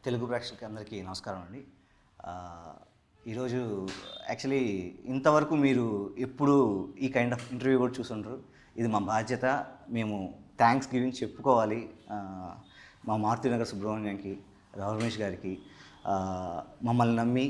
తెలుగు ప్రేక్షకులకి అందరికీ నమస్కారం అండి. ఈరోజు యాక్చువల్లీ ఇంతవరకు మీరు ఎప్పుడు ఈ కైండ్ ఆఫ్ ఇంటర్వ్యూ కూడా చూసుంటారు. ఇది మా బాధ్యత. మేము థ్యాంక్స్ గివింగ్ చెప్పుకోవాలి మా మారుతినగర్ సుబ్రహ్మణ్యంకి, రమేష్ గారికి. మమ్మల్ని నమ్మి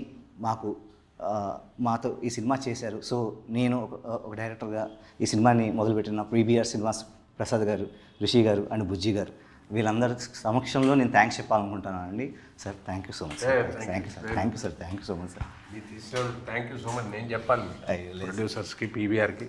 మాతో ఈ సినిమా చేశారు. సో నేను ఒక డైరెక్టర్గా ఈ సినిమాని మొదలుపెట్టిన పీబీఆర్ సినిమాస్ ప్రసాద్ గారు, రిషి గారు అండ్ బుజ్జి గారు, వీళ్ళందరి సమక్షంలో నేను థ్యాంక్స్ చెప్పాలనుకుంటున్నాను అండి. Sir thank you so much sir. Thank you sir. Thank you sir. Thank you so much sir. మీరు తీసిన థ్యాంక్ యూ సో మచ్ నేను చెప్పాలి ప్రొడ్యూసర్స్కి, పీబీఆర్కి,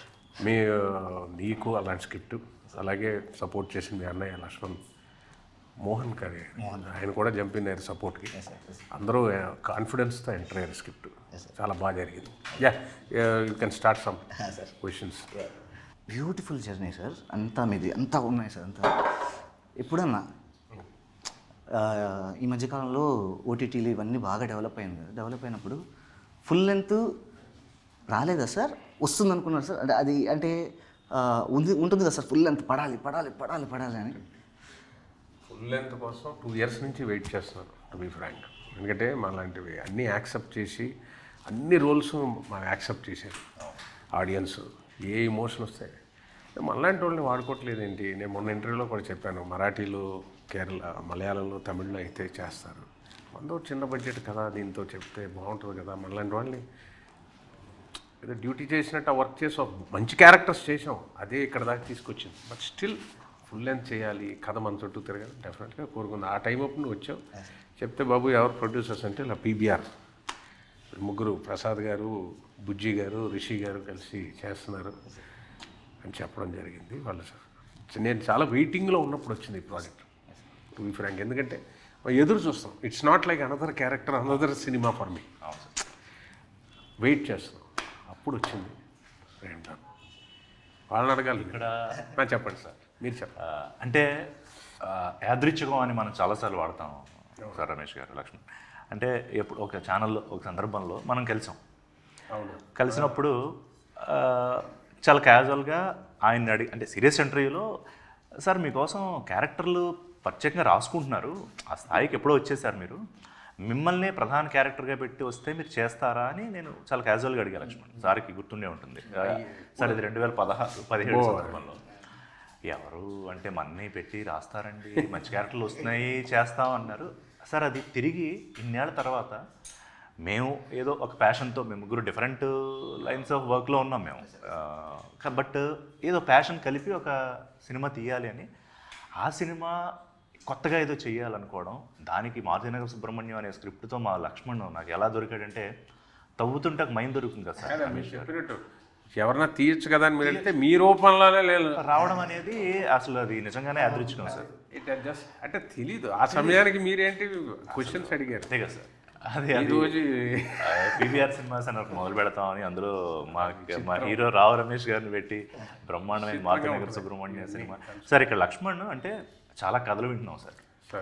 నీకు అలాంటి స్క్రిప్ట్, అలాగే సపోర్ట్ చేసిన మీ అన్నయ్య లక్ష్మణ్ మోహన్ గారి, ఆయన కూడా జంప్ ఇన్ అయ్యారు సపోర్ట్కి. అందరూ కాన్ఫిడెన్స్తో ఎంటర్ అయ్యారు. స్క్రిప్ట్ చాలా బాగా జరిగింది. You can start some questions. Beautiful journey sir. అంతా మీది అంతా ఉన్నాయి సార్. అంతా ఎప్పుడన్నా ఈ మధ్యకాలంలో ఓటీటీలు ఇవన్నీ బాగా డెవలప్ అయింది కదా. డెవలప్ అయినప్పుడు ఫుల్ లెంత్ రాలేదా సార్? వస్తుంది అనుకున్నారు సార్. అంటే అది అంటే ఉంటుంది కదా సార్, ఫుల్ లెంత్ పడాలి పడాలి పడాలి పడాలి అని. ఫుల్ లెంత్ కోసం 2 years నుంచి వెయిట్ చేస్తున్నాను, టు బీ ఫ్రాంక్. ఎందుకంటే మాలాంటివి అన్నీ యాక్సెప్ట్ చేసి, అన్ని రోల్స్ మనం యాక్సెప్ట్ చేశారు ఆడియన్స్. ఏ ఇమోషన్ వస్తాయి, మనలాంటి వాళ్ళని వాడుకోవట్లేదు ఏంటి? నేను మొన్న ఇంటర్వ్యూలో కూడా చెప్పాను, మరాఠీలో, కేరళ, మలయాళంలో, తమిళ్లో అయితే చేస్తారు. మనతో చిన్న బడ్జెట్ కదా, దీంతో చెప్తే బాగుంటుంది కదా. మనలాంటి వాళ్ళని ఏదో డ్యూటీ చేసినట్టు ఆ వర్క్ చేసాం, మంచి క్యారెక్టర్స్ చేసాం, అదే ఇక్కడ దాకా తీసుకొచ్చింది. బట్ స్టిల్ ఫుల్ లెంత్ చేయాలి, కథ మన చుట్టూ తిరగాలి, డెఫినెట్గా కోరుకుంది. ఆ టైం అప్పుడు నువ్వు వచ్చావు, చెప్తే బాబు ఎవరు ప్రొడ్యూసర్స్ అంటే ఇలా పీబీఆర్ ముగ్గురు, ప్రసాద్ గారు, బుజ్జి గారు, రిషి గారు కలిసి చేస్తున్నారు అని చెప్పడం జరిగింది. వాళ్ళు నేను చాలా వెయిటింగ్లో ఉన్నప్పుడు వచ్చింది ఈ ప్రాజెక్ట్, టు బీ ఫ్రాంక్. ఎందుకంటే ఎదురు చూస్తాం. It's not like another character, another cinema for me. Wait చేస్తున్నాం, అప్పుడు వచ్చింది. వాళ్ళని అడగాలి ఇక్కడ. చెప్పండి సార్, మీరు చెప్పండి. అంటే యాదృచ్ఛికం అని మనం చాలాసార్లు వాడతాం సార్ రమేష్ గారు, లక్ష్మణ్. అంటే ఎప్పుడు ఒక ఛానల్లో ఒక సందర్భంలో మనం కలిసాం. కలిసినప్పుడు చాలా క్యాజువల్గా ఆయన్ని అడిగి, అంటే సీరియస్ ఇంటర్వ్యూలో, సార్ మీకోసం క్యారెక్టర్లు ప్రత్యేకంగా రాసుకుంటున్నారు, ఆ స్థాయికి ఎప్పుడో వచ్చేసారు మీరు, మిమ్మల్ని ప్రధాన క్యారెక్టర్గా పెట్టి వస్తే మీరు చేస్తారా అని నేను చాలా క్యాజువల్గా అడిగా లక్ష్మణ్. సార్కి గుర్తుండే ఉంటుంది సార్, ఇది 2017 సందర్భంలో. ఎవరు అంటే మన్నీ పెట్టి రాస్తారండి, మంచి క్యారెక్టర్లు వస్తున్నాయి, చేస్తాం అన్నారు సార్. అది తిరిగి ఇన్నేళ్ల తర్వాత మేము ఏదో ఒక ప్యాషన్తో, మేము ముగ్గురు డిఫరెంట్ లైన్స్ ఆఫ్ వర్క్లో ఉన్నాం మేము, బట్ ఏదో ప్యాషన్ కలిపి ఒక సినిమా తీయాలి అని, ఆ సినిమా కొత్తగా ఏదో చేయాలనుకోవడం, దానికి మారుతినగర్ సుబ్రహ్మణ్యం అనే స్క్రిప్ట్తో మా లక్ష్మణ్ నాకు ఎలా దొరికాడంటే, తవ్వుతుంటే ఒక మైండ్ దొరుకుతుంది కదా సార్. చెప్పినట్టు ఎవరన్నా తీయచ్చు కదా అని మీరు వెళ్తే మీ రూపంలోనే రావడం అనేది అసలు అది నిజంగానే అదృష్టం సార్. అంటే తెలీదు ఆ సమయానికి మీరేంటి క్వశ్చన్స్ అడిగారు అంతే కదా సార్. అదే రోజు పీబీఆర్ సినిమాస్ అని మొదలు పెడతామని, అందులో మా హీరో రావు రమేష్ గారిని పెట్టి బ్రహ్మాండమైన మారుతినగర్ సుబ్రహ్మణ్యం సినిమా. సార్ ఇక్కడ లక్ష్మణ్ అంటే చాలా కథలు వింటున్నాం సార్.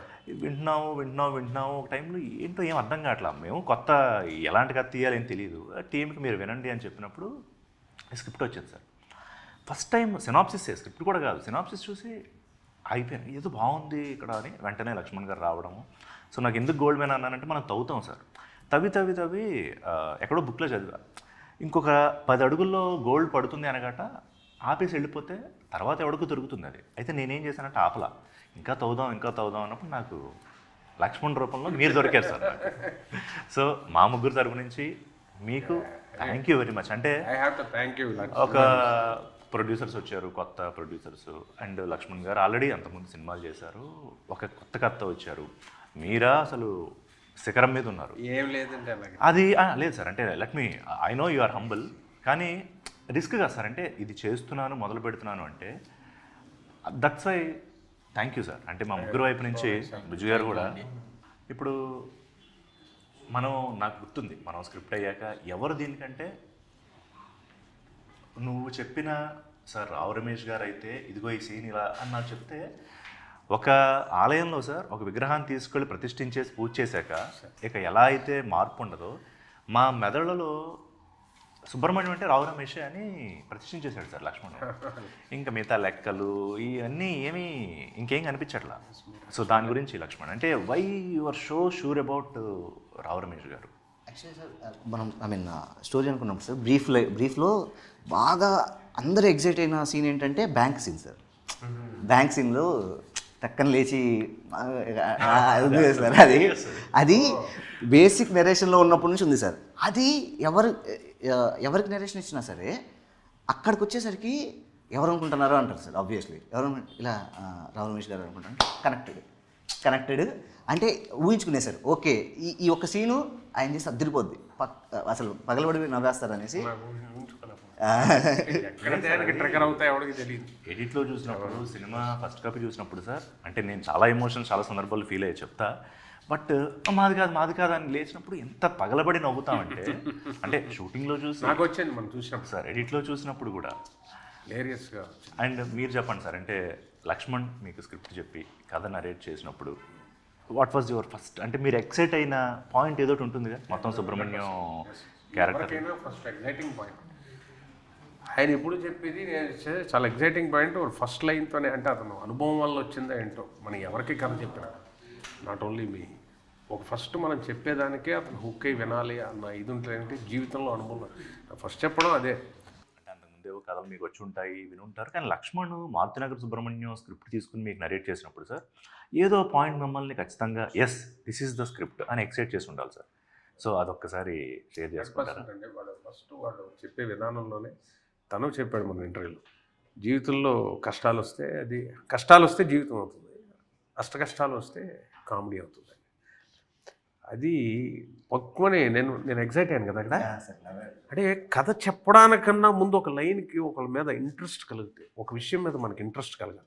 వింటున్నాము ఒక టైంలో ఏంటో ఏం అర్థం కావట్లా. మేము కొత్త ఎలాంటి కథ తీయాలి అని తెలియదు. టీంకి మీరు వినండి అని చెప్పినప్పుడు స్క్రిప్ట్ వచ్చింది sir. First time synopsis, script కూడా కాదు, సినాప్సిస్ చూసి అయిపోయాను, ఏదో బాగుంది ఇక్కడ అని. వెంటనే లక్ష్మణ్ గారు రావడము. సో నాకు ఎందుకు గోల్డ్ మ్యాన్ అన్నానంటే, మనం తవ్వుతాం సార్, తవ్వి ఎక్కడో బుక్లో చదివా, ఇంకొక 10 అడుగుల్లో గోల్డ్ పడుతుంది అనగాట ఆపేసి వెళ్ళిపోతే తర్వాత ఎవడికి దొరుకుతుంది అది. అయితే నేనేం చేశానంటే ఆపలా, ఇంకా తవ్వుదాం అన్నప్పుడు నాకు లక్ష్మణ్ రూపంలో మీరు దొరికారు సార్ నాకు. సో మా ముగ్గురు తరపు నుంచి మీకు థ్యాంక్ యూ వెరీ మచ్. అంటే ఒక ప్రొడ్యూసర్స్ వచ్చారు, కొత్త ప్రొడ్యూసర్స్, అండ్ లక్ష్మణ్ గారు ఆల్రెడీ అంతకుముందు సినిమాలు చేశారు, ఒక కొత్త కథ వచ్చారు, మీరా అసలు శిఖరం మీద ఉన్నారు. ఏం లేదంటే అది లేదు సార్. అంటే let me, I know you are humble, కానీ రిస్క్ కదా సార్. అంటే ఇది చేస్తున్నాను, మొదలు పెడుతున్నాను అంటే, that's why thank you sir. అంటే మా ముగ్గురు వైపు నుంచి బుజ్జు గారు కూడా. ఇప్పుడు నాకు గుర్తుంది, మనం స్క్రిప్ట్ అయ్యాక ఎవరు దీనికంటే నువ్వు చెప్పిన సార్ రావు రమేష్ గారు అయితే ఇదిగో ఈ సీన్ ఇలా అని నాకు చెప్తే, ఒక ఆలయంలో సార్ ఒక విగ్రహాన్ని తీసుకెళ్ళి ప్రతిష్ఠించేసి పూజ చేశాక ఇక ఎలా అయితే మార్పు ఉండదో, మా మెదడులో సుబ్రహ్మణ్యం అంటే రావు రమేష్ అని ప్రతిష్ఠించేశాడు సార్ లక్ష్మణ్. ఇంకా మిగతా లెక్కలు ఇవన్నీ ఏమీ ఇంకేం కనిపించట్లా. సో దాని గురించి లక్ష్మణ్ అంటే why your so sure about Rao Ramesh గారు? యాక్చువల్లీ సార్ మనం స్టోరీ అనుకున్నప్పుడు సార్ బ్రీఫ్లో బాగా అందరూ ఎగ్జైట్ అయిన సీన్ ఏంటంటే బ్యాంక్ సీన్ సార్. బ్యాంక్ సీన్లో టక్కన లేచి సార్ అది బేసిక్ నెరేషన్లో ఉన్నప్పటి నుంచి ఉంది సార్. అది ఎవరికి నెరేషన్ ఇచ్చినా సరే అక్కడికి వచ్చేసరికి ఎవరు అనుకుంటున్నారో అంటారు సార్. ఆబ్వియస్లీ ఎవరు ఇలా రావు రమేష్ గారు అనుకుంటారు. కనెక్టెడ్ అంటే ఊహించుకునేసారు. ఓకే ఈ ఒక్క సీను ఆయన చేసి అద్దరిపోద్ది, అసలు పగలబడి నవ్వేస్తారు అనేసి. ఎడిట్లో చూసినప్పుడు సినిమా ఫస్ట్ కాపీ చూసినప్పుడు సార్ అంటే నేను చాలా ఎమోషన్స్ చాలా సందర్భాలు ఫీల్ అయ్యే చెప్తా. బట్ మాది కాదు అని లేచినప్పుడు ఎంత పగలబడి నవ్వుతామంటే అంటే షూటింగ్లో చూసి నాకు వచ్చింది మనం చూసినప్పుడు సార్, ఎడిట్లో చూసినప్పుడు కూడా లేరియస్గా. అండ్ మీరు చెప్పండి సార్, అంటే లక్ష్మణ్ మీకు స్క్రిప్ట్ చెప్పి కథ నరేట్ చేసినప్పుడు వాట్ వాజ్ యువర్ ఫస్ట్ అంటే మీరు ఎక్సైట్ అయిన పాయింట్ ఏదో ఉంటుందిగా మొత్తం Subrahmanyam character? First exciting point ఆయన ఎప్పుడు చెప్పేది చాలా ఎగ్జైటింగ్ పాయింట్ ఫస్ట్ లైన్తోనే. అంటే అతను అనుభవం వల్ల వచ్చిందో ఏంటో మనం ఎవరికి కథ చెప్పినా నాట్ ఓన్లీ మీ ఒక ఫస్ట్ మనం చెప్పేదానికే అతను హుక్ అయి వినాలి అన్న ఇది ఉంటుందంటే జీవితంలో అనుభవం ఫస్ట్ చెప్పడం అదే. అంటే అంతకుముందే కథలు మీకు వచ్చి ఉంటాయి వినుంటారు, కానీ లక్ష్మణ్ మారుతినగర్ సుబ్రహ్మణ్యం స్క్రిప్ట్ తీసుకుని మీకు నరేట్ చేసినప్పుడు సార్ ఏదో పాయింట్ మిమ్మల్ని ఖచ్చితంగా yes this is the script అని ఎక్సైట్ చేసి ఉండాలి సార్. సో అదొక్కసారి షేర్ చేసుకుంటారా? వాడు చెప్పే విధానంలోనే తను చెప్పాడు మన ఇంటర్వ్యూలో, జీవితంలో కష్టాలు వస్తే జీవితం అవుతుంది, కష్టాలు వస్తే కామెడీ అవుతుంది. అది పక్కువని నేను ఎగ్జైట్ అయ్యాను కదా అక్కడ. అంటే కథ చెప్పడానికన్నా ముందు ఒక లైన్కి ఒకళ్ళ మీద ఇంట్రెస్ట్ కలిగితే, ఒక విషయం మీద మనకి ఇంట్రెస్ట్ కలగాలి.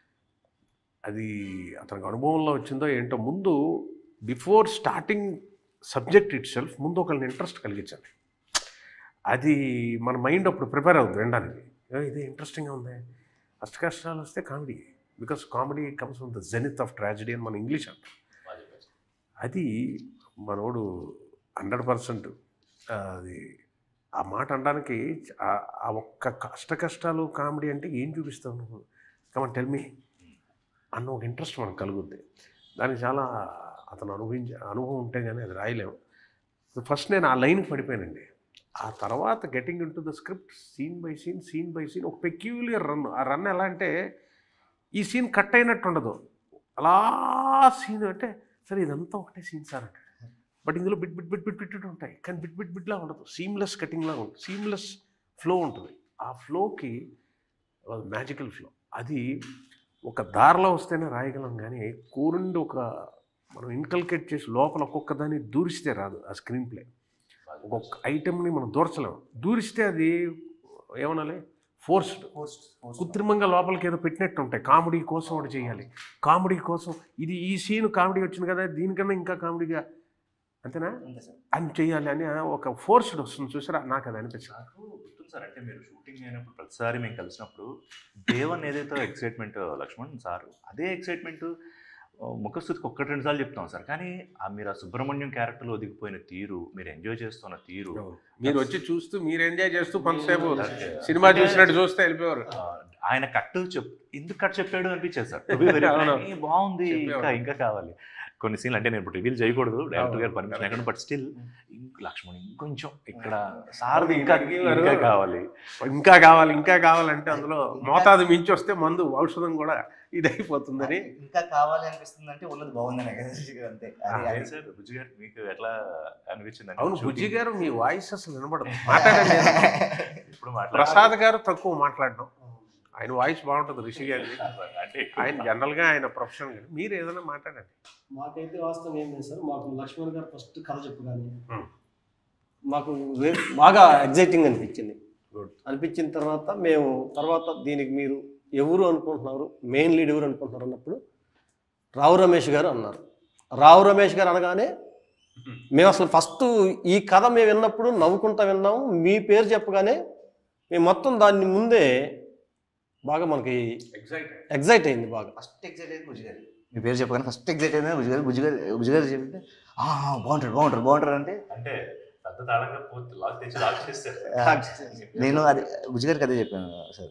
అది అతనికి అనుభవంలో వచ్చిందో ఏంటో ముందు before starting subject itself ముందు ఒకళ్ళని ఇంట్రెస్ట్ కలిగించాలి. అది మన మైండ్ అప్పుడు ప్రిపేర్ అవుతుంది వినడానికి. ఇది ఇంట్రెస్టింగ్గా ఉంది, కష్టాలు వస్తే comedy, because comedy comes from the zenith of tragedy అని మన ఇంగ్లీష్ అంటాం. అది మనోడు 100% అది ఆ మాట అనడానికి ఆ ఒక్క కష్టాలు కామెడీ అంటే ఏం చూపిస్తావు నువ్వు, కమన్ టెల్ మీ అన్న ఒక ఇంట్రెస్ట్ మనకు కలుగుద్ది. దానికి చాలా అతను అనుభవం ఉంటే కానీ అది రాయలేము. ఫస్ట్ నేను ఆ లైన్కి పడిపోయానండి. ఆ తర్వాత getting into the script scene by scene ఒక పెక్యూలియర్ రన్. ఆ రన్ ఎలా అంటే ఈ సీన్ కట్ అయినట్టు ఉండదు, అలా సీన్ అంటే సరే ఇదంతా ఒకటే సీన్ సార్ అంటే, బట్ ఇందులో బిట్ ఉంటాయి, కానీ బిట్లా ఉండదు, సీమ్లెస్ కటింగ్లా ఉంటుంది, సీమ్లెస్ ఫ్లో ఉంటుంది. ఆ ఫ్లోకి మ్యాజికల్ ఫ్లో. అది ఒక దారిలో వస్తేనే రాయగలం, కానీ కూరుండి మనం ఇన్కల్కేట్ చేసి లోపల ఒక్కొక్క దాన్ని దూరిస్తే రాదు. ఆ స్క్రీన్ ప్లే ఒక్కొక్క ఐటెంని మనం దూర్చలేము. దూరిస్తే అది ఏమనాలి, ఫోర్స్డ్, కృత్రిమంగా లోపలికి ఏదో పెట్టినట్టు ఉంటాయి. కామెడీ కోసం ఒకటి చేయాలి, కామెడీ కోసం ఈ సీన్ కామెడీ వచ్చింది కదా దీనికన్నా ఇంకా కామెడీగా అంతేనా అని చేయాలి అని ఒక ఫోర్స్డ్ వస్తుంది చూసారా. నాకు అది అనిపించింది. నాకు గుర్తుంది సార్, అంటే మీరు షూటింగ్ అయినప్పుడు ప్రతిసారి మేము కలిసినప్పుడు దేవన్ ఏదైతే ఎక్సైట్మెంట్ లక్ష్మణ్ సార్, అదే ఎక్సైట్మెంట్ ముఖస్థుతికి 1-2 సార్లు చెప్తాం సార్. కానీ మీరు ఆ సుబ్రహ్మణ్యం క్యారెక్టర్లో ఒదిగిపోయిన తీరు, మీరు ఎంజాయ్ చేస్తున్న తీరు, మీరు వచ్చి చూస్తూ మీరు ఎంజాయ్ చేస్తూ కొంతసేపు సినిమా చూసినట్టు చూస్తే వెళ్ళిపోయారు. ఆయన ఎందుకు కట్ చెప్పాడు అనిపించేది సార్. బాగుంది, ఇంకా కావాలి కొన్ని సీన్లు. అంటే నేను ఇప్పుడు రివీల్ చేయకూడదు, డైరెక్టర్ గారు పర్మిషన్ లేకుండా, బట్ స్టిల్ లక్ష్మణ్ ఇంకొంచెం ఇక్కడ సార్ది ఇంకా కావాలంటే అందులో మోతాదు మించి వస్తే మందు ఔషధం కూడా ఇదైపోతుందని ఇంకా కావాలి అనిపిస్తుంది. అంటే ఉన్నది బాగుందని అంతే. బుజ్జి గారు మీకు ఎట్లా అనిపించింది? అవును బుజ్జి గారు మీ వాయిస్ అసలు వినపడదు, మాట్లాడండి. ఇప్పుడు ప్రసాద్ గారు తక్కువ మాట్లాడడం, ఆయన వాయిస్ బాగుంటుంది. రిషి గారి ఆయన జనరల్గా ఆయన ప్రొఫెషన్ గారు. మీరు ఏదైనా మాట్లాడండి. మాకైతే వాస్తవం ఏం లేదు సార్. మాకు లక్ష్మణ్ గారు ఫస్ట్ కథ చెప్పగానే మాకు బాగా ఎగ్జైటింగ్ అనిపించిన తర్వాత దీనికి మీరు ఎవరు అనుకుంటున్నారు, మెయిన్ లీడ్ ఎవరు అనుకుంటున్నారు అన్నప్పుడు రావు రమేష్ గారు అన్నారు. రావు రమేష్ గారు అనగానే మేము అసలు ఫస్ట్ ఈ కథ మేము విన్నప్పుడు నవ్వుకుంటా విన్నాము. మీ పేరు చెప్పగానే మేము మొత్తం దాన్ని ముందే బాగా మనకి ఎగ్జైట్ అయింది. బాగా ఫస్ట్ ఎగ్జైట్ అయింది బుజ్జి గారు. మీ పేరు చెప్పగానే ఫస్ట్ ఎగ్జైట్ అయింది బుజ్జి గారు చెప్తే బాగుంటారు అంటే అంటే పెద్ద తాళంగా పూర్తి లాక్ తెచ్చి లాక్ చేస్తారు. నేను అది బుజ్జి గారికి అదే చెప్పాను సార్.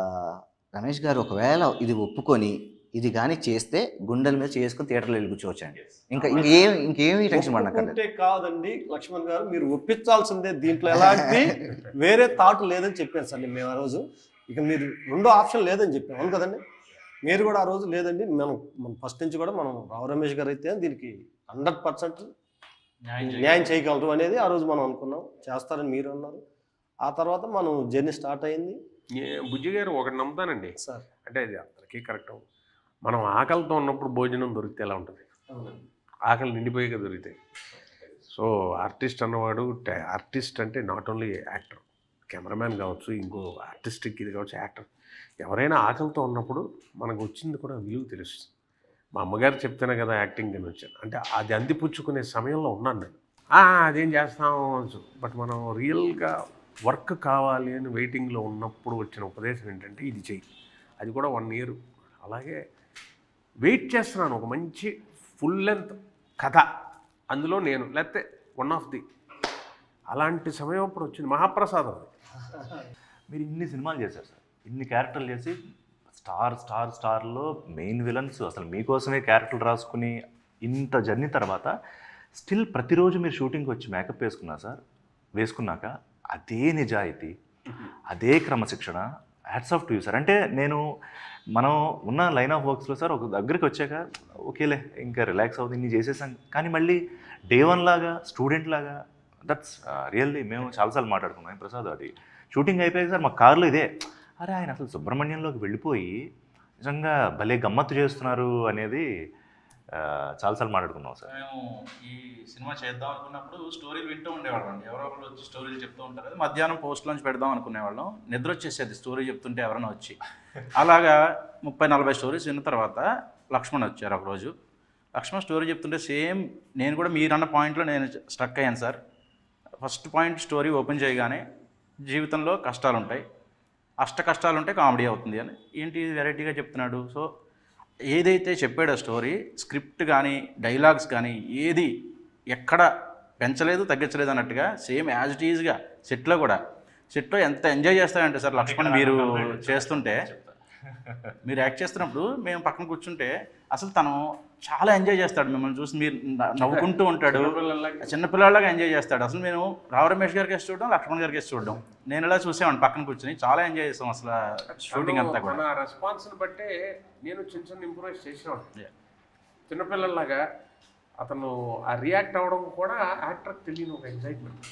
రమేష్ గారు ఒకవేళ ఇది ఒప్పుకొని ఇది కానీ చేస్తే గుండెల మీద చేసుకుని థియేటర్లో వెళ్ళి కూర్చోవచ్చండి. ఇంకేమీ టెన్షన్ పడక్కర్లేదు. ఒప్పుకుంటే కాదండి లక్ష్మణ్ గారు, మీరు ఒప్పించాల్సిందే, దీంట్లో ఎలాంటి వేరే థాట్ లేదని చెప్పాను సార్ మేము ఆ రోజు. ఇక మీరు రెండో ఆప్షన్ లేదని చెప్పాం, అవును కదండి. మీరు కూడా ఆ రోజు లేదండి, మనం ఫస్ట్ నుంచి కూడా మనం రావు రమేష్ గారు అయితే దీనికి 100% న్యాయం చేయగలరు అనేది ఆ రోజు మనం అనుకున్నాం, చేస్తారని మీరు అన్నారు. ఆ తర్వాత మనం జర్నీ స్టార్ట్ అయింది. బుజ్జి గారు ఒకటి నమ్ముతానండి సార్, అంటే అది అందరికీ కరెక్ట్. మనం ఆకలితో ఉన్నప్పుడు భోజనం దొరికితే ఎలా ఉంటుంది? ఆకలి నిండిపోయిగా దొరికితే. సో ఆర్టిస్ట్ అన్నవాడు, ఆర్టిస్ట్ అంటే నాట్ ఓన్లీ యాక్టర్, కెమెరామ్యాన్ కావచ్చు, ఇంకో ఆర్టిస్టిక్ ఇది కావచ్చు, యాక్టర్, ఎవరైనా ఆకలితో ఉన్నప్పుడు మనకు వచ్చింది కూడా విలువ తెలుస్తుంది. మా అమ్మగారు చెప్తేనే కదా యాక్టింగ్ అని వచ్చాను, అంటే అది అందిపుచ్చుకునే సమయంలో ఉన్నాను నేను. అదేం చేస్తాము అనొచ్చు, బట్ మనం రియల్గా వర్క్ కావాలి అని వెయిటింగ్లో ఉన్నప్పుడు వచ్చిన ఉపదేశం ఏంటంటే ఇది చెయ్యి. అది కూడా 1 year అలాగే వెయిట్ చేస్తున్నాను, ఒక మంచి ఫుల్ లెంత్ కథ, అందులో నేను లేకపోతే వన్ ఆఫ్ ది అలాంటి సమయం అప్పుడు వచ్చింది మహాప్రసాదం. మీరు ఇన్ని సినిమాలు చేశారు సార్, ఇన్ని క్యారెక్టర్లు చేసి స్టార్లో మెయిన్ విలన్స్, అసలు మీకోసమే క్యారెక్టర్లు రాసుకుని ఇంత జర్నీ తర్వాత స్టిల్ ప్రతిరోజు మీరు షూటింగ్కి వచ్చి మేకప్ వేసుకున్నాక అదే నిజాయితీ, అదే క్రమశిక్షణ, hats off to you sir. అంటే మనం ఉన్న లైన్ ఆఫ్ వర్క్స్లో సార్ ఒక దగ్గరికి వచ్చాక ఓకేలే ఇంకా రిలాక్స్ అవుతుంది ఇన్ని చేసేసాం, కానీ మళ్ళీ డే 1 లాగా స్టూడెంట్ లాగా, దట్స్ రియల్లీ మేము చాలాసార్లు మాట్లాడుకున్నాం ప్రసాద్. అది షూటింగ్ అయిపోయాక సార్ మా కార్లో ఇదే, అరే ఆయన అసలు సుబ్రహ్మణ్యంలోకి వెళ్ళిపోయి నిజంగా భలే గమ్మత్తు చేస్తున్నారు అనేది చాలాసార్లు మాట్లాడుకున్నాం సార్. మేము ఈ సినిమా చేద్దాం అనుకున్నప్పుడు స్టోరీలు వింటూ ఉండేవాళ్ళం అండి. ఎవరో ఒకరు వచ్చి స్టోరీలు చెప్తూ ఉంటారు కదా, మధ్యాహ్నం పోస్ట్లోంచి పెడదాం అనుకునేవాళ్ళం, నిద్ర వచ్చేసేది స్టోరీ చెప్తుంటే ఎవరైనా వచ్చి. అలాగా 30-40 స్టోరీస్ విన్న తర్వాత లక్ష్మణ్ వచ్చారు ఒకరోజు. లక్ష్మణ్ స్టోరీ చెప్తుంటే సేమ్ నేను కూడా మీరన్న పాయింట్లో నేను స్ట్రక్ అయ్యాను sir. First point story open చేయగానే జీవితంలో కష్టాలు ఉంటాయి, కష్టాలు ఉంటే కామెడీ అవుతుంది అని ఏంటి వెరైటీగా చెప్తున్నాడు. సో ఏదైతే చెప్పాడో స్టోరీ, స్క్రిప్ట్ కానీ డైలాగ్స్ కానీ ఏది ఎక్కడ పెంచలేదు తగ్గించలేదు అన్నట్టుగా సేమ్ యాజ్ ఇట్ ఈజ్గా సెట్లో ఎంత ఎంజాయ్ చేస్తారంటే సార్ లక్ష్మణ్ మీరు చేస్తుంటే, మీరు యాక్ట్ చేస్తున్నప్పుడు మేము పక్కన కూర్చుంటే అసలు తను చాలా ఎంజాయ్ చేస్తాడు, మిమ్మల్ని చూసి మీరు నవ్వుకుంటూ ఉంటాడు, చిన్నపిల్లలాగా ఎంజాయ్ చేస్తాడు. అసలు నేను రావు రమేష్ గారికి వేసి చూడడం, లక్ష్మణ్ గారికి వేసి చూడడం, నేను ఇలా చూసేవాడిని పక్కన కూర్చొని, చాలా ఎంజాయ్ చేస్తాం అసలు షూటింగ్ అంతా కూడా. మన రెస్పాన్స్ని బట్టే నేను చిన్న ఇంప్రూవైజ్ చేసేవాడు చిన్నపిల్లలాగా. అతను ఆ రియాక్ట్ అవ్వడం కూడా యాక్టర్కి తెలియని ఒక ఎగ్జైట్మెంట్.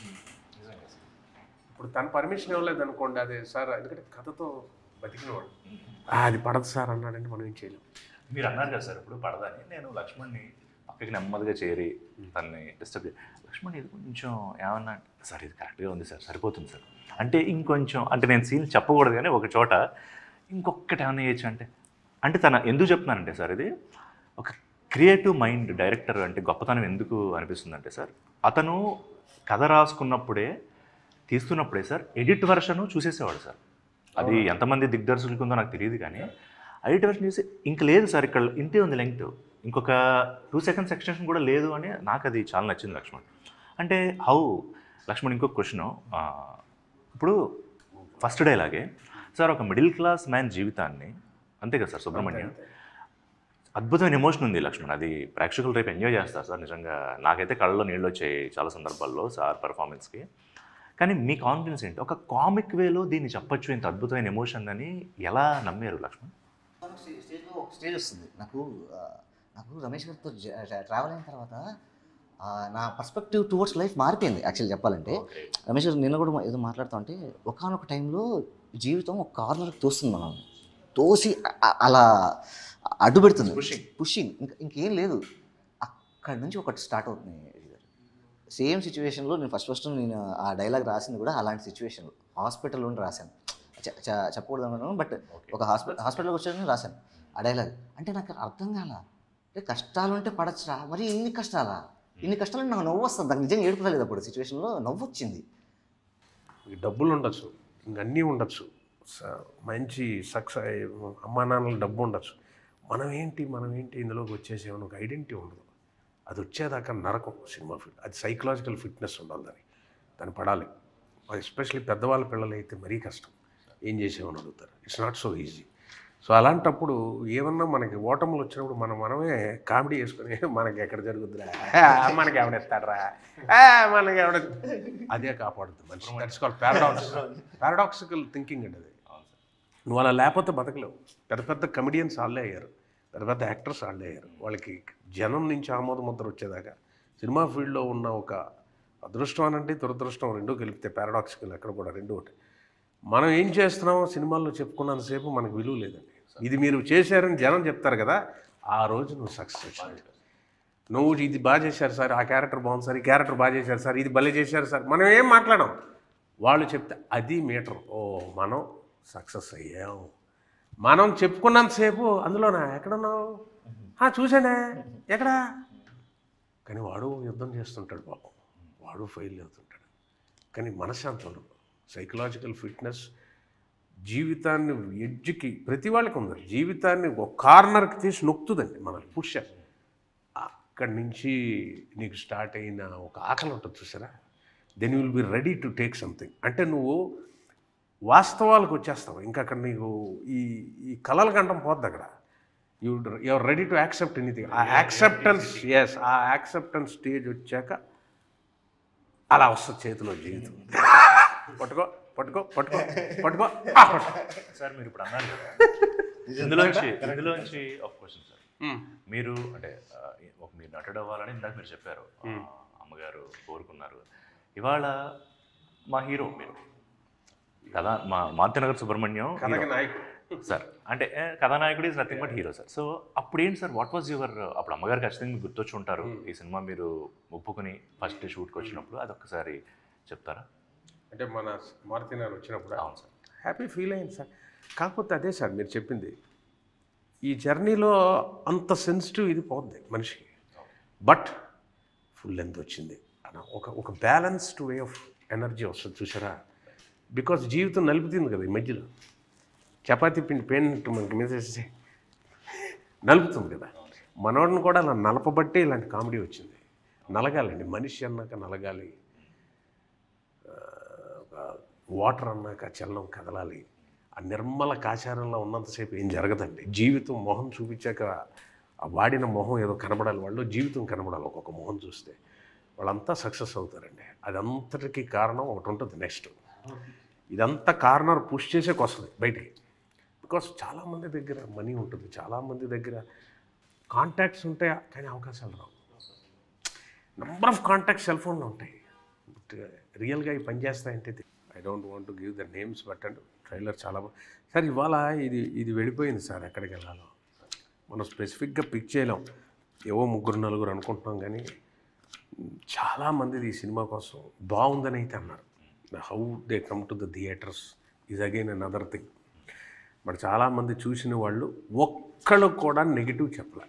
ఇప్పుడు తన పర్మిషన్ ఇవ్వలేదు అనుకోండి, అదే సార్ ఎందుకంటే కథతో బతికినవాడు, అది పడదు సార్ అన్నాడంటే మనం ఏం చేయలేము. మీరు అన్నారు కదా సార్ ఇప్పుడు పడదని, నేను లక్ష్మణ్ని పక్కకి నెమ్మదిగా చేరి తనని డిస్టర్బ్ లక్ష్మణ్ ఇది కొంచెం ఏమన్నా సార్ ఇది కరెక్ట్గా ఉంది సార్, సరిపోతుంది సార్ అంటే ఇంకొంచెం, అంటే నేను సీన్ చెప్పకూడదు కానీ ఒక చోట ఇంకొకటి ఏమన్నా చేయొచ్చు అంటే తన ఎందుకు చెప్తున్నానంటే సార్, ఇది ఒక క్రియేటివ్ మైండ్ డైరెక్టర్ అంటే గొప్పతనం ఎందుకు అనిపిస్తుందంటే సార్, అతను కథ రాసుకున్నప్పుడే తీస్తున్నప్పుడే సార్ ఎడిట్ వెర్షన్ చూసేసేవాడు సార్. అది ఎంతమంది దిగ్దర్శకులకు ఉందో నాకు తెలియదు కానీ ఎడిట్ వెర్షన్ చూసి ఇంక లేదు సార్ ఇక్కడ ఇంతే ఉంది లెంగ్త్, ఇంకొక 2 seconds ఎక్స్టెన్షన్ కూడా లేదు అని నాకు అది చాలా నచ్చింది లక్ష్మణ్. అంటే లక్ష్మణ్ ఇంకొక క్వశ్చను, ఇప్పుడు ఫస్ట్ డైలాగే సార్ ఒక మిడిల్ క్లాస్ మ్యాన్ జీవితాన్ని, అంతే కదా సార్ సుబ్రహ్మణ్యం, అద్భుతమైన ఎమోషన్ ఉంది లక్ష్మణ్, అది ప్రేక్షకులు రేపు ఎంజాయ్ చేస్తారు సార్. నిజంగా నాకైతే కళ్ళలో నీళ్ళు వచ్చాయి చాలా సందర్భాల్లో సార్ పర్ఫార్మెన్స్కి. కానీ మీ కాన్ఫిడెన్స్ ఏంటి, ఒక కామిక్ వేలో దీన్ని చెప్పొచ్చు ఇంత అద్భుతమైన ఎమోషన్ అని ఎలా నమ్మారు లక్ష్మణ్? స్టేజ్లో ఒక స్టేజ్ వస్తుంది నాకు రమేష్ గారితో ట్రావెల్ అయిన తర్వాత నా పర్స్పెక్టివ్ టువర్డ్స్ లైఫ్ మారిపోయింది యాక్చువల్లీ చెప్పాలంటే. రమేష్ గారు నిన్న కూడా ఏదో మాట్లాడుతూ ఉంటే ఒకానొక టైంలో జీవితం ఒక కార్నర్కి తోస్తుంది, మనం తోసి అలా అడ్డు పెడుతుంది, పుషింగ్ ఇంకేం లేదు. అక్కడి నుంచి ఒకటి స్టార్ట్ అవుతుంది. సేమ్ సిచ్యువేషన్లో నేను ఫస్ట్ నేను ఆ డైలాగ్ రాసింది కూడా అలాంటి సిచ్యువేషన్లో హాస్పిటల్లో ఉండి రాశాను, చెప్పకూడదు అనుకున్నాను, బట్ ఒక హాస్పిటల్కి వచ్చాను రాశాను ఆ డైలాగ్. అంటే నాకు అర్థం కాల, అంటే కష్టాలు ఉంటే పడచ్చురా, మరి ఇన్ని కష్టాలు నాకు నవ్వు వస్తుంది, నాకు నిజంగా ఏడుపులేదు అప్పుడు సిచ్యువేషన్లో నవ్వు వచ్చింది. డబ్బులు ఉండొచ్చు, ఇంకన్నీ ఉండొచ్చు, మంచి సక్సెస్, అమ్మా నాన్నల డబ్బు ఉండొచ్చు, మనం ఏంటి ఇందులోకి వచ్చేసేమో ఒక ఐడెంటిటీ ఉండదు. అది వచ్చేదాకా నరకం సినిమా ఫిట్, అది సైకలాజికల్ ఫిట్నెస్ ఉండాలి దానికి. దాన్ని పడాలి. ఎస్పెషల్లీ పెద్దవాళ్ళ పిల్లలు అయితే మరీ కష్టం. ఏం చేసామని అడుగుతారు. It's not so easy. So అలాంటప్పుడు ఏమన్నా మనకి ఓటములు వచ్చినప్పుడు మనమే కామెడీ చేసుకుని మనకి ఎక్కడ జరుగుద్దిరా, మనకి ఎవడెత్తాడరా, మనకి ఎవడ, అదే కాపాడుతుంది మనిషి. దట్స్ కాల్డ్ పారాడాక్సికల్ థింకింగ్ అండి అది. నువ్వు అలా లేకపోతే బతకలేవు. పెద్ద పెద్ద కమెడియన్స్ వాళ్ళే అయ్యారు, పెద్ద పెద్ద యాక్టర్స్ వాళ్ళే అయ్యారు. వాళ్ళకి జనం నుంచి ఆమోద ముద్ర వచ్చేదాకా సినిమా ఫీల్డ్లో ఉన్న ఒక అదృష్టం అనంటే దురదృష్టం రెండూ కలిపితే పారాడాక్సికల్ అక్కడ కూడా రెండు ఒకటి. మనం ఏం చేస్తున్నామో సినిమాల్లో చెప్పుకున్నంతసేపు మనకు విలువ లేదండి. ఇది మీరు చేశారని జనం చెప్తారు కదా, ఆ రోజు నువ్వు సక్సెస్ వచ్చినట్టు. నువ్వు ఇది బాగా చేశారు సార్, ఆ క్యారెక్టర్ బాగుంది సార్, ఈ క్యారెక్టర్ బాగా చేశారు సార్, ఇది భలే చేశారు సార్, మనం ఏం మాట్లాడాం, వాళ్ళు చెప్తే అది మీటర్. ఓ మనం సక్సెస్ అయ్యాం. మనం చెప్పుకున్నంతసేపు అందులోనా ఎక్కడున్నావు, చూసానే ఎక్కడా, కానీ వాడు యుద్ధం చేస్తుంటాడు పాపం, వాడు ఫెయిల్ అవుతుంటాడు. కానీ మనశ్శాంతి ఉండదు. సైకలాజికల్ ఫిట్నెస్ జీవితాన్ని ఎడ్జ్కి ప్రతి వాళ్ళకి ఉంది. జీవితాన్ని ఒక కార్నర్కి తీసి నొక్కుతుందండి మనల్ని, పుష్. అక్కడి నుంచి నీకు స్టార్ట్ అయిన ఒక ఆకలి ఉంటుంది చూసారా, then you will be ready to take something. అంటే నువ్వు వాస్తవాలకు వచ్చేస్తావు. ఇంకా అక్కడ నీకు ఈ కలల గంటం పోద్ది అక్కడ. You are ready to accept anything. ఆ యాక్సెప్టెన్స్, ఎస్, ఆ యాక్సెప్టెన్స్ స్టేజ్ వచ్చాక అలా వస్తుంది చేతిలో జీవితం. పట్టుకో పట్టుకో పట్టుకో పట్టుకో. సార్ మీరు ఇప్పుడు అన్నారు కదా, ఇందులోంచి ఒక క్వశ్చన్ సార్. మీరు అంటే మీరు నటుడు అవ్వాలని ఇందాక మీరు చెప్పారు, అమ్మగారు కోరుకున్నారు. ఇవాళ మా హీరో మీరు కదా, మా మారుతినగర్ సుబ్రహ్మణ్యం సార్. అంటే కథానాయకుడు is nothing but hero sir. So అప్పుడు ఏంటి సార్, వాట్ వాజ్ యువర్, అప్పుడు అమ్మగారు ఖచ్చితంగా మీకు గుర్తొచ్చి ఉంటారు. ఈ సినిమా మీరు ఒప్పుకుని ఫస్ట్ షూట్కి వచ్చినప్పుడు అదొక్కసారి చెప్తారా? అంటే మన మారుతినగర్ వచ్చినప్పుడు అవును సార్, హ్యాపీ ఫీల్ అయింది సార్. కాకపోతే అదే సార్ మీరు చెప్పింది, ఈ జర్నీలో అంత సెన్సిటివ్ ఇది పోద్ది మనిషికి. బట్ ఫుల్ లెంత్ వచ్చింది అన్న ఒక బ్యాలెన్స్డ్ వే ఆఫ్ ఎనర్జీ వస్తుంది చూసారా. బికాజ్ జీవితం నలుపుతుంది కదా ఈ మధ్యలో, చపాతీ పిండి పేనిట్టు మనకి మీద నలుపుతుంది కదా. మనోడిని కూడా అలా నలపబట్టే ఇలాంటి కామెడీ వచ్చింది. నలగాలండి, మనిషి అన్నాక నలగాలి, వాటర్ అన్నాక చలనం కదలాలి. ఆ నిర్మల కాచారంలో ఉన్నంతసేపు ఏం జరగదండి. జీవితం మొహం చూపించాక ఆ వాడిన మొహం ఏదో కనబడాలి, వాళ్ళు జీవితం కనబడాలి. ఒక్కొక్క మొహం చూస్తే వాళ్ళంతా సక్సెస్ అవుతారండి. అదంతటికీ కారణం ఒకటి ఉంటుంది. నెక్స్ట్ ఇదంతా కార్నర్ పుష్ చేసేకి వస్తుంది బయటికి. బికాస్ చాలామంది దగ్గర మనీ ఉంటుంది, చాలామంది దగ్గర కాంటాక్ట్స్ ఉంటాయి, కానీ అవకాశాలు రావు. నెంబర్ ఆఫ్ కాంటాక్ట్స్ సెల్ ఫోన్లో ఉంటాయి, బట్ రియల్గా ఇవి పనిచేస్తాయంటే I don't want to give the names. But and trailer చాలా సార్ ఇవాళ ఇది వెళ్ళిపోయింది సార్. ఎక్కడికి వెళ్ళాలో మనం స్పెసిఫిక్గా పిక్ చేయలేం. ఏవో 3-4 అనుకుంటున్నాం, కానీ చాలామంది ఈ సినిమా కోసం బాగుందని అయితే అన్నారు. How they come to the theatres is again another thing. But చాలామంది చూసిన వాళ్ళు ఒక్కళ్ళు కూడా నెగిటివ్ చెప్పలే.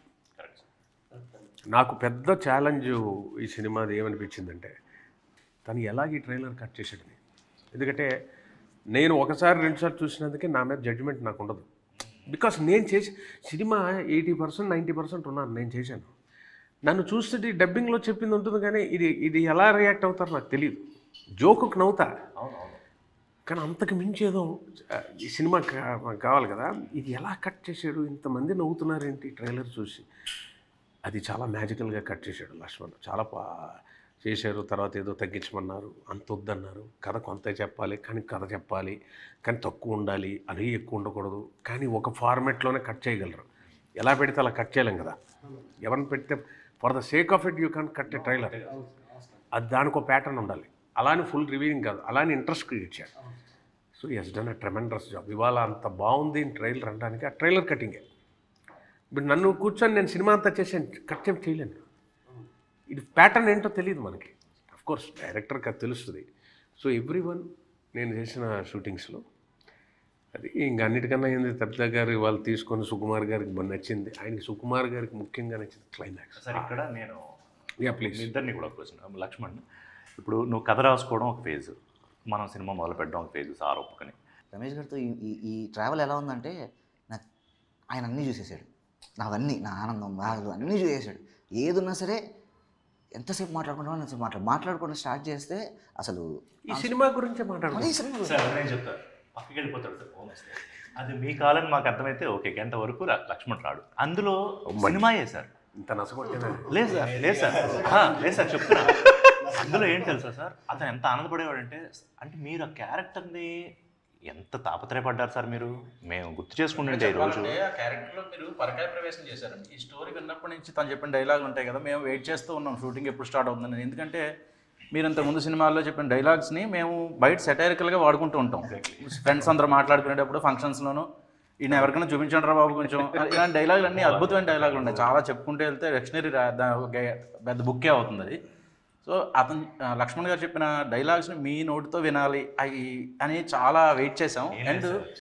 నాకు పెద్ద ఛాలెంజ్ ఈ సినిమాది ఏమనిపించిందంటే, తను ఎలాగ ఈ ట్రైలర్ కట్ చేసాడని. ఎందుకంటే నేను 1-2 చూసినందుకే నా మీద జడ్జిమెంట్ నాకు ఉండదు. బికాస్ నేను చేసి సినిమా 80% 90% ఉన్నాను, నేను చేశాను. నన్ను చూస్తే డబ్బింగ్లో చెప్పింది ఉంటుంది, కానీ ఇది ఎలా రియాక్ట్ అవుతారో నాకు తెలియదు. జోకుకి నవ్వుతా, కానీ అంతకు మించి ఏదో ఈ సినిమా కావాలి కదా. ఇది ఎలా కట్ చేశాడు, ఇంతమంది నవ్వుతున్నారేంటి ట్రైలర్ చూసి. అది చాలా మ్యాజికల్గా కట్ చేశాడు లక్ష్మణ్. చాలా చేశారు. తర్వాత ఏదో తగ్గించమన్నారు, అంత వద్దన్నారు. కథ కొంత చెప్పాలి, కానీ కథ చెప్పాలి, కానీ తక్కువ ఉండాలి, అది ఎక్కువ ఉండకూడదు. కానీ ఒక ఫార్మాట్లోనే కట్ చేయగలరు. ఎలా పెడితే అలా కట్ చేయలేం కదా. ఎవరిని పెడితే for the sake of it you can cut a trailer. అది దానికి ఒక ప్యాటర్న్ ఉండాలి. అలానే ఫుల్ రివ్యూయింగ్ కాదు, అలానే ఇంట్రెస్ట్ క్రియేట్ చేయాలి. So he's done a tremendous job. ఇవాళ అంత బాగుంది ట్రైలర్ అనడానికి ఆ ట్రైలర్ కటింగే. ఇప్పుడు నన్ను కూర్చొని నేను సినిమా అంతా చేసాను, కట్ చేయలేను. ఇది ప్యాటర్న్ ఏంటో తెలియదు మనకి. అఫ్కోర్స్ డైరెక్టర్కి అది తెలుస్తుంది. సో ఎవ్రీ వన్ నేను చేసిన షూటింగ్స్లో అది ఇంక అన్నిటికన్నా ఏంది, తప్పిత గారు వాళ్ళు తీసుకొని సుకుమార్ గారికి నచ్చింది. ఆయనకి సుకుమార్ గారికి ముఖ్యంగా నచ్చింది క్లైమాక్స్. సార్ ఇక్కడ నేను ప్లీజ్ ఇద్దరిని కూడా క్వశ్చన్. లక్ష్మణ్, ఇప్పుడు నువ్వు కథ రాసుకోవడం ఒక ఫేజ్, మనం సినిమా మొదలు పెట్టడం ఒక ఫేజ్, సార్ ఒప్పుకొని. రమేష్ గారితో ఈ ట్రావెల్ ఎలా ఉందంటే, నాకు ఆయన అన్నీ చూసేసాడు. నావన్నీ, నా ఆనందం, బాధలు అన్నీ చూసేసాడు. ఏది ఉన్నా సరే ఎంతసేపు మాట్లాడుకుంటామో అంతసేపు మాట్లాడుకోవడం స్టార్ట్ చేస్తే అసలు ఈ సినిమా గురించే మాట్లాడుకుంటాం. ఈ సినిమా సార్ నేను చెప్తాను, పక్కకి వెళ్ళిపోతాడు సార్ ఫోన్ వస్తే. అది మీ కాలని మాకు అర్థమైతే ఓకే, గంట వరకు లక్ష్మణ్ రాడు. అందులో సినిమాయే సార్. ఇంత నచ్చగొట్టేనా? లేదు సార్, లేదు సార్, లేదు సార్ చెప్తున్నా. అందులో ఏం తెలుసా సార్, అతను ఎంత ఆనందపడేవాడంటే, అంటే మీరు ఆ క్యారెక్టర్ని ఎంత తాపత్రయపడ్డారు సార్ మీరు. మేము గుర్తు చేసుకుంటుంటే ఈ రోజు ఆ క్యారెక్టర్లో మీరు పరకాయ ప్రవేశం చేశారండి. ఈ స్టోరీ విన్నప్పటి నుంచి తను చెప్పిన డైలాగ్ ఉంటాయి కదా, మేము వెయిట్ చేస్తూ ఉన్నాం షూటింగ్ ఎప్పుడు స్టార్ట్ అవుతుందని. ఎందుకంటే మీరు ఇంతకుముందు సినిమాల్లో చెప్పిన డైలాగ్స్ని మేము బయట సెటైరికల్గా వాడుకుంటూ ఉంటాం. ఫ్రెండ్స్ అందరూ మాట్లాడుకునేటప్పుడు ఫంక్షన్స్లోనూ ఈయన ఎవరికైనా చూపించండి రా బాబు కొంచెం, ఇలాంటి డైలాగులు అన్నీ అద్భుతమైన డైలాగులు ఉన్నాయి. చాలా చెప్పుకుంటే వెళ్తే డిక్షనరీ పెద్ద బుక్కే అవుతుంది అది. సో అతను లక్ష్మణ్ గారు చెప్పిన డైలాగ్స్ని మీ నోటితో వినాలి అని చాలా వెయిట్ చేసాం. అండ్